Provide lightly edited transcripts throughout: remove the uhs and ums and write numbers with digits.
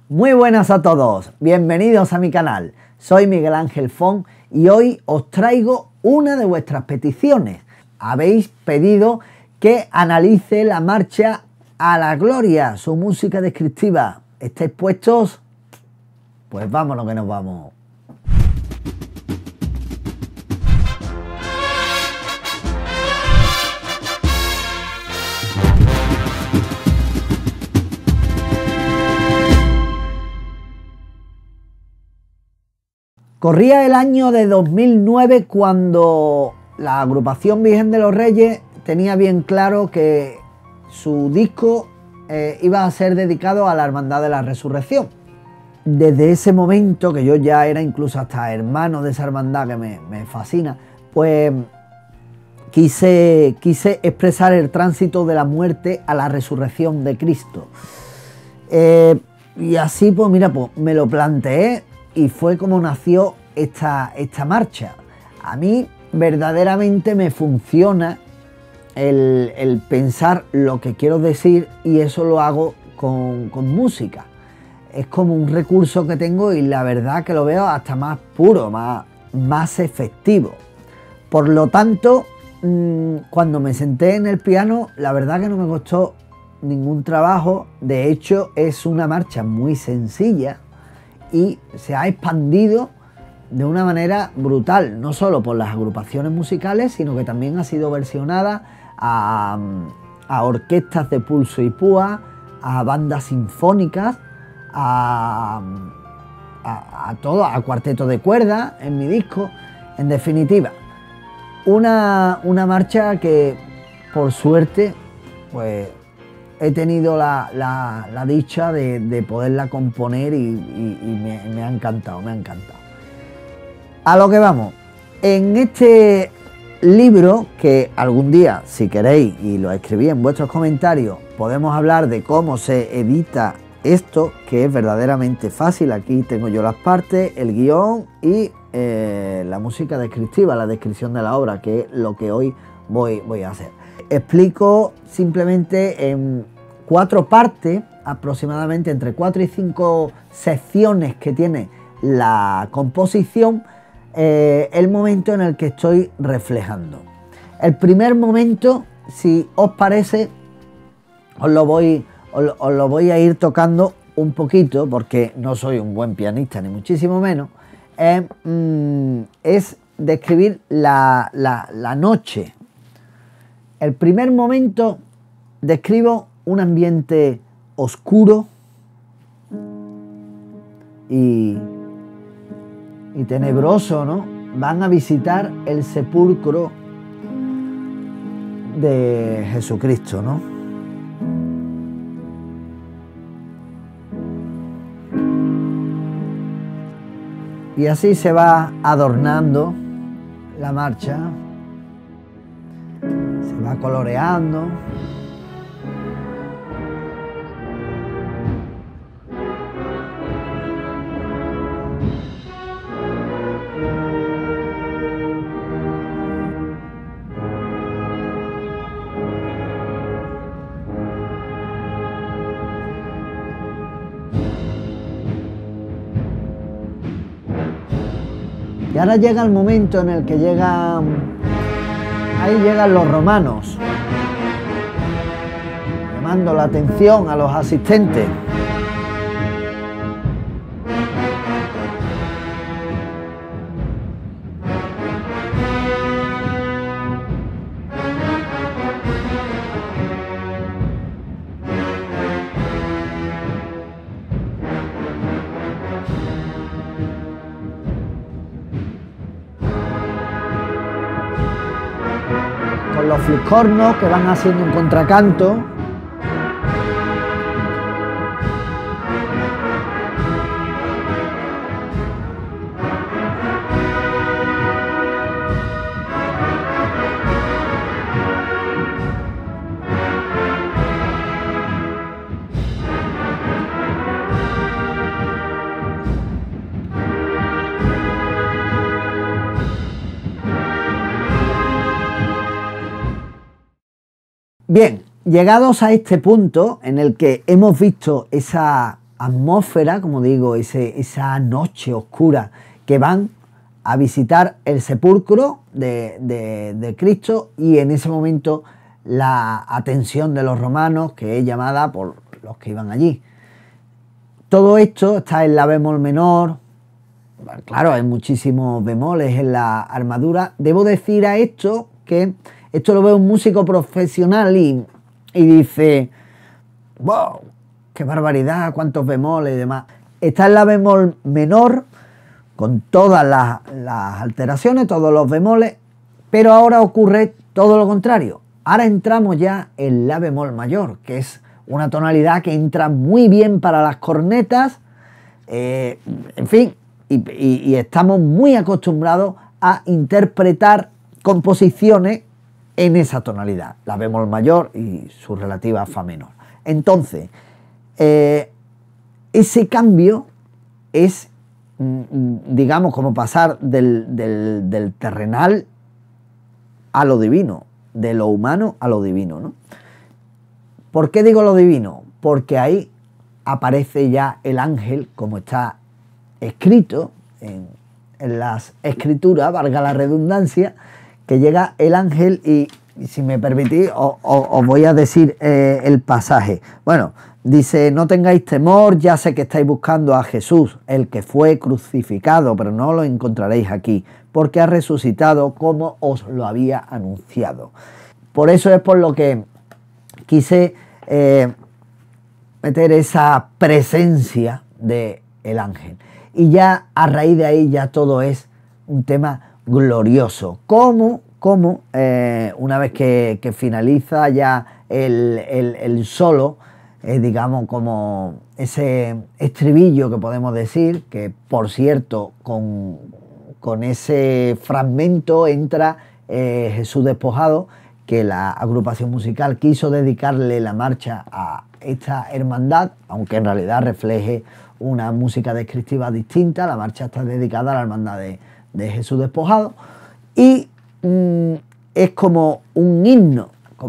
Muy buenas a todos, bienvenidos a mi canal. Soy Miguel Ángel Font y hoy os traigo una de vuestras peticiones. Habéis pedido que analice la marcha a la gloria, su música descriptiva. ¿Estáis puestos? Pues vámonos que nos vamos. Corría el año de 2009 cuando la agrupación Virgen de los Reyes tenía bien claro que su disco iba a ser dedicado a la Hermandad de la Resurrección. Desde ese momento, que yo ya era incluso hasta hermano de esa hermandad que me fascina, pues quise expresar el tránsito de la muerte a la resurrección de Cristo. Y así pues mira, pues me lo planteé y fue como nació esta marcha. A mí verdaderamente me funciona el pensar lo que quiero decir y eso lo hago con música. Es como un recurso que tengo y la verdad que lo veo hasta más puro, más efectivo. Por lo tanto, cuando me senté en el piano, la verdad que no me costó ningún trabajo. De hecho, es una marcha muy sencilla y se ha expandido de una manera brutal, no solo por las agrupaciones musicales, sino que también ha sido versionada a orquestas de pulso y púa, a bandas sinfónicas, a cuarteto de cuerdas en mi disco. En definitiva, una marcha que por suerte pues he tenido la dicha de poderla componer y me ha encantado, A lo que vamos, en este libro, que algún día, si queréis, y lo escribí en vuestros comentarios, podemos hablar de cómo se edita esto, que es verdaderamente fácil. Aquí tengo yo las partes, el guión y la música descriptiva, la descripción de la obra, que es lo que hoy voy a hacer. Explico simplemente en 4 partes, aproximadamente entre 4 y 5 secciones que tiene la composición, el momento en el que estoy reflejando. El primer momento, si os parece, os lo voy a ir tocando un poquito, porque no soy un buen pianista, ni muchísimo menos. Es describir la noche. El primer momento describo un ambiente oscuro y tenebroso, ¿no? Van a visitar el sepulcro de Jesucristo, ¿no? Y así se va adornando la marcha, se va coloreando. Y ahora llega el momento en el que llegan los romanos, llamando la atención a los asistentes. Con los fliscornos que van haciendo un contracanto. Bien, llegados a este punto en el que hemos visto esa atmósfera, como digo, esa noche oscura, que van a visitar el sepulcro de Cristo, y en ese momento la atención de los romanos, que es llamada por los que iban allí. Todo esto está en la bemol menor. Claro, hay muchísimos bemoles en la armadura. Debo decir a esto que esto lo ve un músico profesional y dice: ¡wow! ¡Qué barbaridad! ¡Cuántos bemoles y demás! Está en la bemol menor, con todas las alteraciones, todos los bemoles, pero ahora ocurre todo lo contrario. Ahora entramos ya en la bemol mayor, que es una tonalidad que entra muy bien para las cornetas, en fin, y estamos muy acostumbrados a interpretar composiciones en esa tonalidad, la bemol mayor y su relativa fa menor. Entonces, ese cambio es, digamos, como pasar del terrenal a lo divino, de lo humano a lo divino, ¿no? ¿Por qué digo lo divino? Porque ahí aparece ya el ángel, como está escrito en las escrituras, valga la redundancia, que llega el ángel y si me permitís, os voy a decir el pasaje. Bueno, dice: no tengáis temor, ya sé que estáis buscando a Jesús, el que fue crucificado, pero no lo encontraréis aquí, porque ha resucitado como os lo había anunciado. Por eso es por lo que quise meter esa presencia del ángel. Y ya a raíz de ahí ya todo es un tema glorioso. Como una vez que finaliza ya el solo, digamos, como ese estribillo que podemos decir, que por cierto con ese fragmento entra Jesús despojado, que la agrupación musical quiso dedicarle la marcha a esta hermandad, aunque en realidad refleje una música descriptiva distinta. La marcha está dedicada a la hermandad de Jesús despojado, y es como un himno,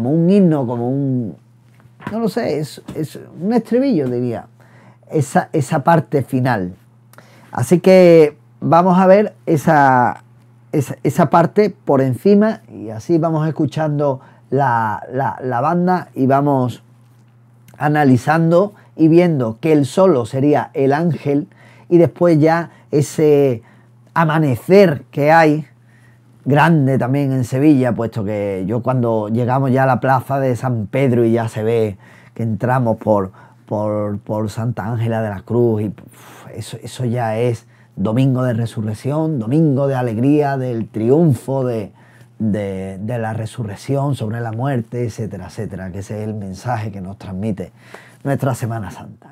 no lo sé, es un estribillo, diría, esa parte final. Así que vamos a ver esa parte por encima, y así vamos escuchando la banda y vamos analizando y viendo que el solo sería el ángel, y después ya ese amanecer que hay grande también en Sevilla, puesto que yo cuando llegamos ya a la plaza de San Pedro y ya se ve que entramos por Santa Ángela de la Cruz, y eso ya es domingo de resurrección, domingo de alegría, del triunfo de la resurrección sobre la muerte, etcétera, etcétera, que ese es el mensaje que nos transmite nuestra Semana Santa.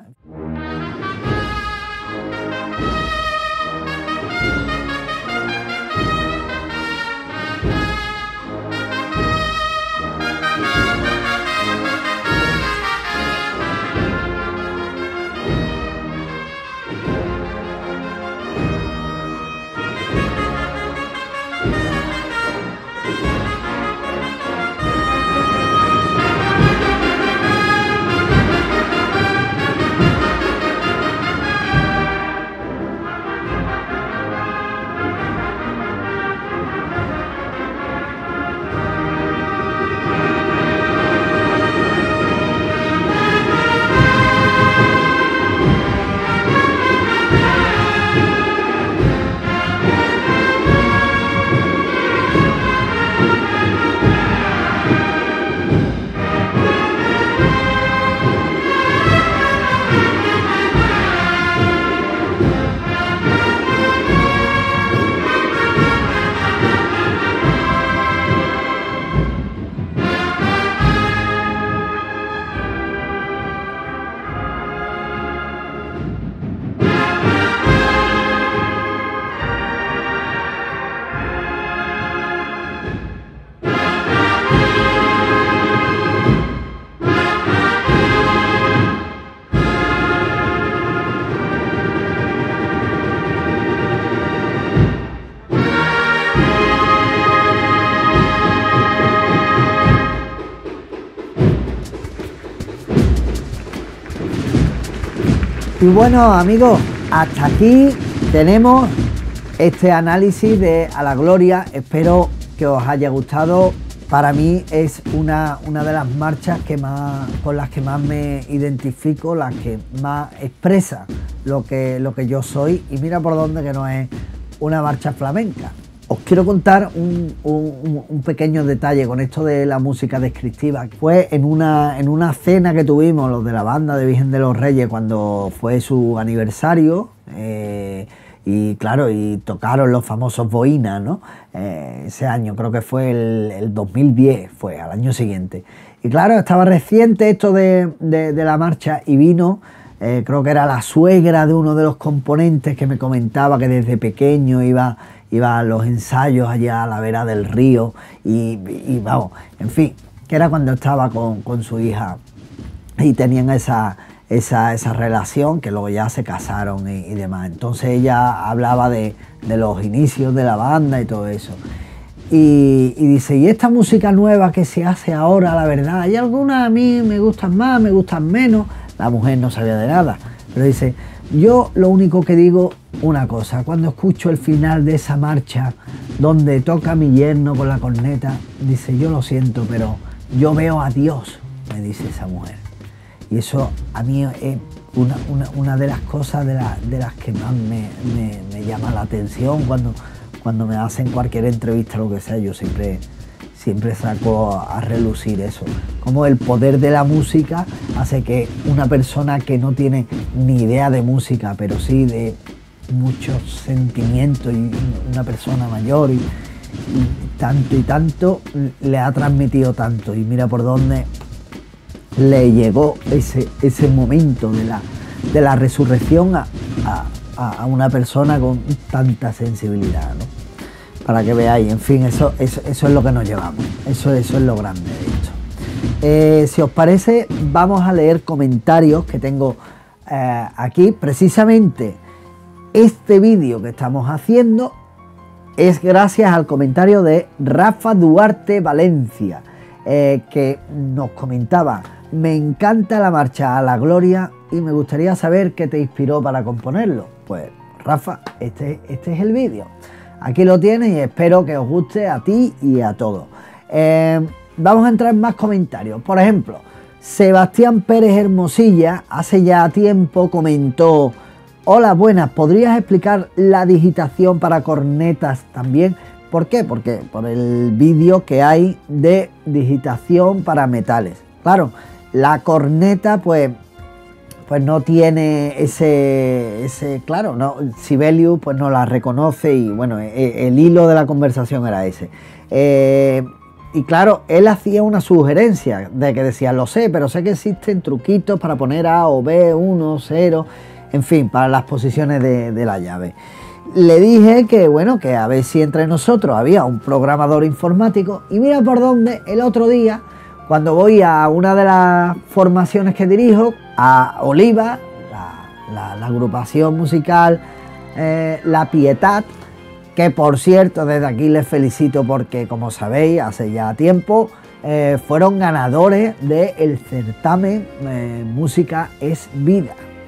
Y bueno, amigos, hasta aquí tenemos este análisis de A la Gloria. Espero que os haya gustado. Para mí es una de las marchas con las que más me identifico, las que más expresa lo que yo soy. Y mira por dónde, que no es una marcha flamenca. Os quiero contar un pequeño detalle con esto de la música descriptiva. Fue en una cena que tuvimos los de la banda de Virgen de los Reyes cuando fue su aniversario. Y claro, y tocaron los famosos Bohinas, ¿no? Ese año, creo que fue el 2010, fue al año siguiente. Y claro, estaba reciente esto de la marcha y vino, creo que era la suegra de uno de los componentes que me comentaba que desde pequeño iba a los ensayos allá a la vera del río y vamos, en fin, que era cuando estaba con su hija y tenían esa relación, que luego ya se casaron y demás. Entonces ella hablaba de los inicios de la banda y todo eso. Y dice, y esta música nueva que se hace ahora, la verdad, hay algunas a mí me gustan más, me gustan menos. La mujer no sabía de nada, pero dice, yo lo único que digo, una cosa, cuando escucho el final de esa marcha donde toca mi yerno con la corneta, dice, yo lo siento, pero yo veo a Dios, me dice esa mujer. Y eso a mí es una de las cosas de las que más me llama la atención cuando me hacen cualquier entrevista, lo que sea, yo siempre saco a relucir eso. Como el poder de la música hace que una persona que no tiene ni idea de música, pero sí de muchos sentimientos, y una persona mayor y tanto le ha transmitido tanto. Y mira por dónde le llegó ese momento de la resurrección a una persona con tanta sensibilidad, ¿no? Para que veáis, en fin, eso es lo que nos llevamos, eso es lo grande de esto. Si os parece, vamos a leer comentarios que tengo aquí. Precisamente este vídeo que estamos haciendo es gracias al comentario de Rafa Duarte Valencia, que nos comentaba: me encanta la marcha A la Gloria y me gustaría saber qué te inspiró para componerlo. Pues Rafa, este es el vídeo. Aquí lo tienes y espero que os guste a ti y a todos. Vamos a entrar en más comentarios. Por ejemplo, Sebastián Pérez Hermosilla hace ya tiempo comentó: hola, buenas, ¿podrías explicar la digitación para cornetas también? ¿Por qué? Porque por el vídeo que hay de digitación para metales. Claro, la corneta pues no tiene ese claro, no, Sibelius pues no la reconoce y bueno, el hilo de la conversación era ese. Y claro, él hacía una sugerencia de que decía, lo sé, pero sé que existen truquitos para poner A o B, 1, 0, en fin, para las posiciones de la llave. Le dije que bueno, que a ver si entre nosotros había un programador informático, y mira por dónde el otro día, cuando voy a una de las formaciones que dirijo, a Oliva, la agrupación musical La Pietat, que por cierto desde aquí les felicito porque, como sabéis, hace ya tiempo fueron ganadores del certamen Música es Vida.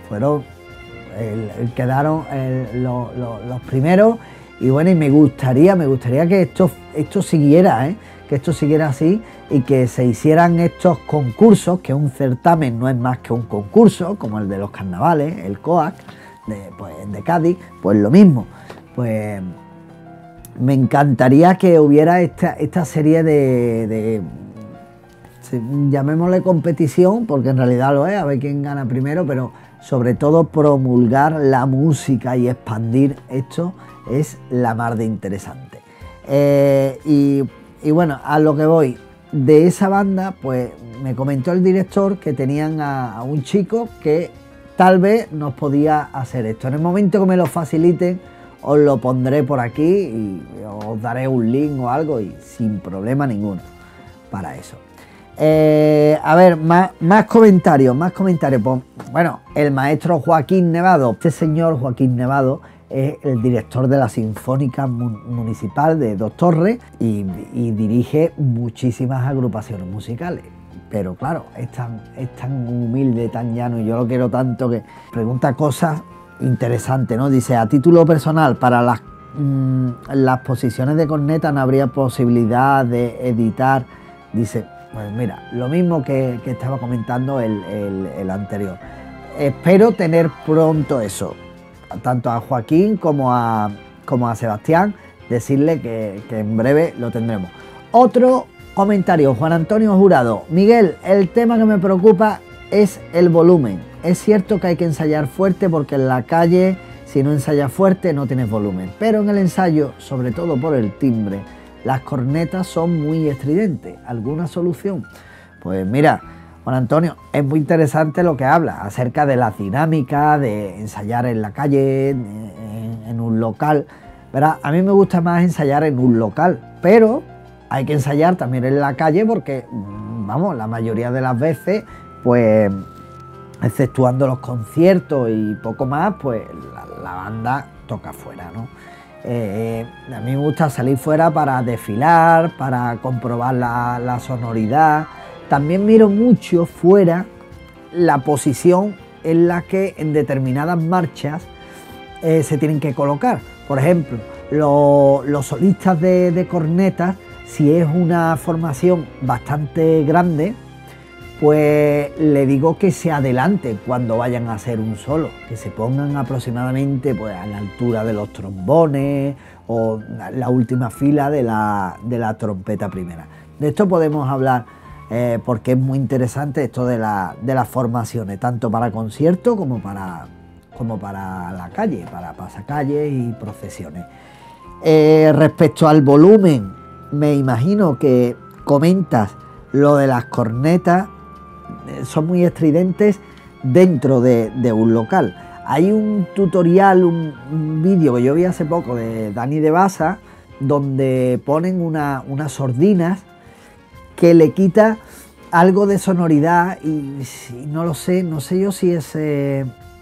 Quedaron los primeros, y bueno, y me gustaría que esto siguiera, que esto siguiera así, y que se hicieran estos concursos, que un certamen no es más que un concurso, como el de los carnavales, el COAC de Cádiz, pues lo mismo. Pues me encantaría que hubiera esta serie de llamémosle competición, porque en realidad lo es, a ver quién gana primero, pero sobre todo promulgar la música y expandir esto es la mar de interesante. Y bueno, a lo que voy, de esa banda, pues me comentó el director que tenían a un chico que tal vez nos podía hacer esto. En el momento que me lo faciliten, os lo pondré por aquí y os daré un link o algo, y sin problema ninguno para eso. A ver, más comentarios. Pues, bueno, el maestro Joaquín Nevado. Este señor Joaquín Nevado es el director de la Sinfónica Municipal de Dos Torres y dirige muchísimas agrupaciones musicales. pero claro, es tan humilde, tan llano, y yo lo quiero tanto que pregunta cosas interesantes, ¿no? Dice, a título personal, para las posiciones de corneta no habría posibilidad de editar. Dice, pues mira, lo mismo que estaba comentando el anterior. Espero tener pronto eso, tanto a Joaquín como a Sebastián, decirle que en breve lo tendremos. Otro comentario, Juan Antonio Jurado. Miguel, el tema que me preocupa es el volumen. Es cierto que hay que ensayar fuerte porque en la calle, si no ensayas fuerte, no tienes volumen. Pero en el ensayo, sobre todo por el timbre, las cornetas son muy estridentes. ¿Alguna solución? Pues mira, Juan Antonio, es muy interesante lo que habla acerca de la dinámica, de ensayar en la calle, en un local. Verá, a mí me gusta más ensayar en un local, pero hay que ensayar también en la calle porque, vamos, la mayoría de las veces, pues, exceptuando los conciertos y poco más, pues la banda toca fuera, ¿no? A mí me gusta salir fuera para desfilar, para comprobar la sonoridad. También miro mucho fuera la posición en la que en determinadas marchas se tienen que colocar. Por ejemplo, los solistas de cornetas, si es una formación bastante grande, pues le digo que se adelanten cuando vayan a hacer un solo, que se pongan aproximadamente pues, a la altura de los trombones o la última fila de la trompeta primera. De esto podemos hablar porque es muy interesante esto de las formaciones, tanto para conciertos como para la calle, para pasacalles y procesiones. Respecto al volumen, me imagino que comentas lo de las cornetas, son muy estridentes dentro de un local. Hay un tutorial, un vídeo que yo vi hace poco de Dani de Basa, donde ponen unas sordinas que le quita algo de sonoridad y no lo sé, no sé yo si ese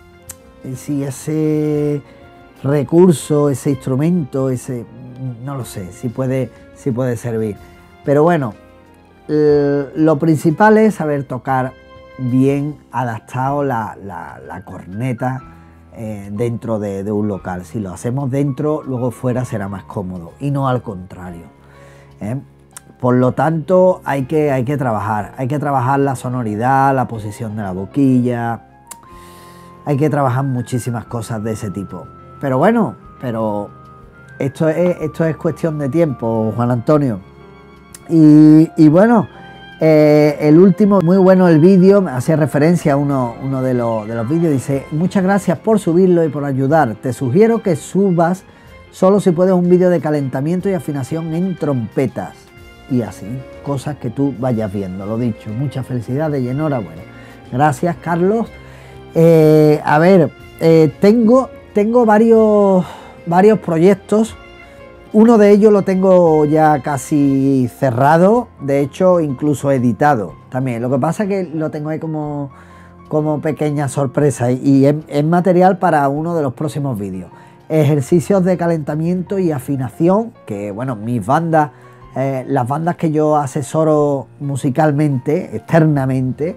recurso, ese instrumento, no lo sé, si puede servir. Pero bueno, lo principal es saber tocar bien adaptado la corneta dentro de un local. Si lo hacemos dentro, luego fuera será más cómodo y no al contrario. Por lo tanto, hay que trabajar la sonoridad, la posición de la boquilla, hay que trabajar muchísimas cosas de ese tipo. Pero bueno, esto es cuestión de tiempo, Juan Antonio. Y bueno, el último, muy bueno el vídeo, me hacía referencia a uno de los vídeos, dice, muchas gracias por subirlo y por ayudar. Te sugiero que subas solo si puedes un vídeo de calentamiento y afinación en trompetas. Y así, cosas que tú vayas viendo, lo dicho. Muchas felicidades y enhorabuena. Gracias, Carlos. A ver, tengo varios proyectos. Uno de ellos lo tengo ya casi cerrado, de hecho incluso editado también. Lo que pasa es que lo tengo ahí como pequeña sorpresa y es material para uno de los próximos vídeos. Ejercicios de calentamiento y afinación, que bueno, mis bandas, las bandas que yo asesoro musicalmente, externamente,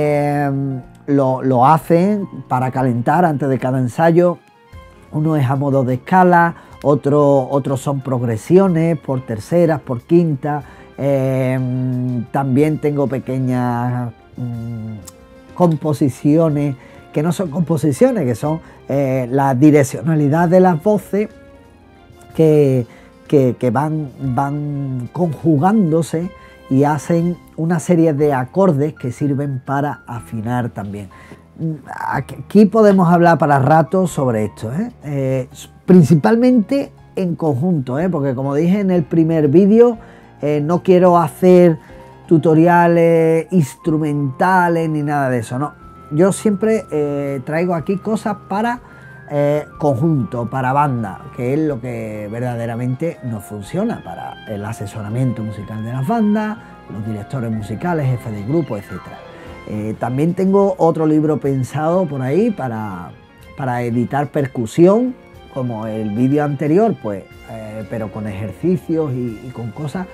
lo hacen para calentar antes de cada ensayo. Uno es a modo de escala, otros son progresiones por terceras, por quintas. También tengo pequeñas composiciones, que no son composiciones, que son la direccionalidad de las voces que van conjugándose y hacen una serie de acordes que sirven para afinar también. Aquí podemos hablar para rato sobre esto, principalmente en conjunto, porque como dije en el primer vídeo, no quiero hacer tutoriales instrumentales ni nada de eso, no. Yo siempre traigo aquí cosas para conjunto, para banda, que es lo que verdaderamente nos funciona para el asesoramiento musical de las bandas, los directores musicales, jefes de grupo, etcétera. También tengo otro libro pensado por ahí para editar percusión, como el vídeo anterior, pues, pero con ejercicios y con cosas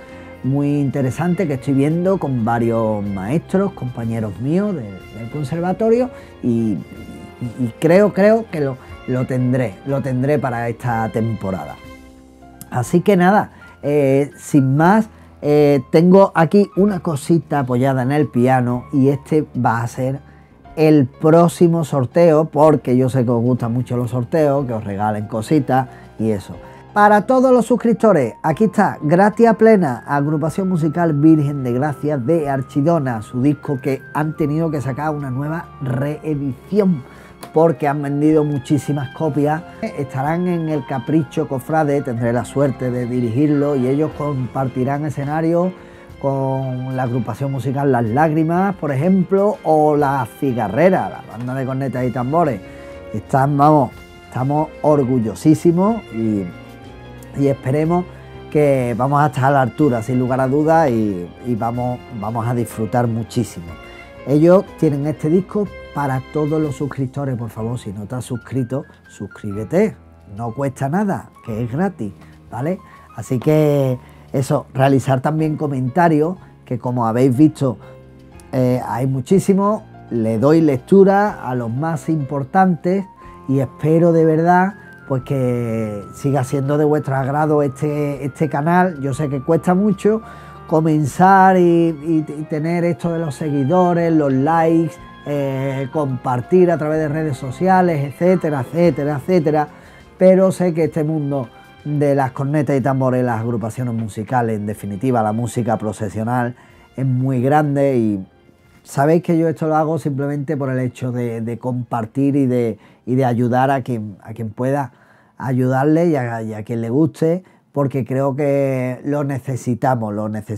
muy interesante que estoy viendo con varios maestros, compañeros míos del conservatorio y creo que lo tendré para esta temporada. Así que nada, sin más, tengo aquí una cosita apoyada en el piano y este va a ser el próximo sorteo, porque yo sé que os gustan mucho los sorteos, que os regalen cositas y eso. Para todos los suscriptores, aquí está Gratia Plena, agrupación musical Virgen de Gracia de Archidona, su disco que han tenido que sacar una nueva reedición porque han vendido muchísimas copias. Estarán en el Capricho Cofrade, tendré la suerte de dirigirlo y ellos compartirán escenario con la agrupación musical Las Lágrimas, por ejemplo, o La Cigarrera, la banda de cornetas y tambores. Estamos orgullosísimos y esperemos que vamos a estar a la altura, sin lugar a dudas, y vamos a disfrutar muchísimo. Ellos tienen este disco para todos los suscriptores. Por favor, si no te has suscrito, suscríbete, no cuesta nada, que es gratis, ¿vale? Así que eso, realizar también comentarios, que como habéis visto hay muchísimos, le doy lectura a los más importantes y espero de verdad pues que siga siendo de vuestro agrado este canal. Yo sé que cuesta mucho comenzar y tener esto de los seguidores, los likes, compartir a través de redes sociales, etcétera, etcétera, etcétera, pero sé que este mundo de las cornetas y tambores, las agrupaciones musicales, en definitiva la música procesional, es muy grande y sabéis que yo esto lo hago simplemente por el hecho de compartir y de ayudar a quien pueda ayudarle y a quien le guste, porque creo que lo necesitamos.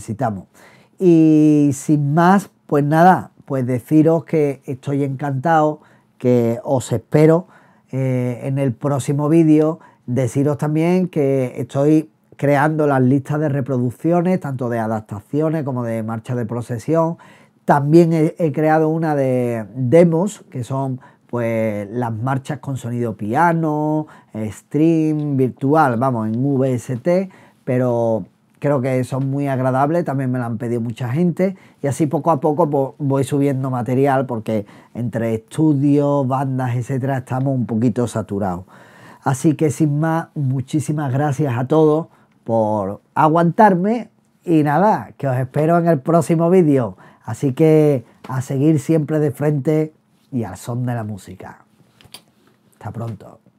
Y sin más, pues nada, pues deciros que estoy encantado, que os espero en el próximo vídeo. Deciros también que estoy creando las listas de reproducciones, tanto de adaptaciones como de marchas de procesión. También he creado una de demos, que son pues las marchas con sonido piano, stream, virtual, vamos, en VST, pero creo que son muy agradables, también me lo han pedido mucha gente y así poco a poco pues, voy subiendo material porque entre estudios, bandas, etcétera, estamos un poquito saturados. Así que sin más, muchísimas gracias a todos por aguantarme y nada, que os espero en el próximo vídeo. Así que a seguir siempre de frente y al son de la música. Hasta pronto.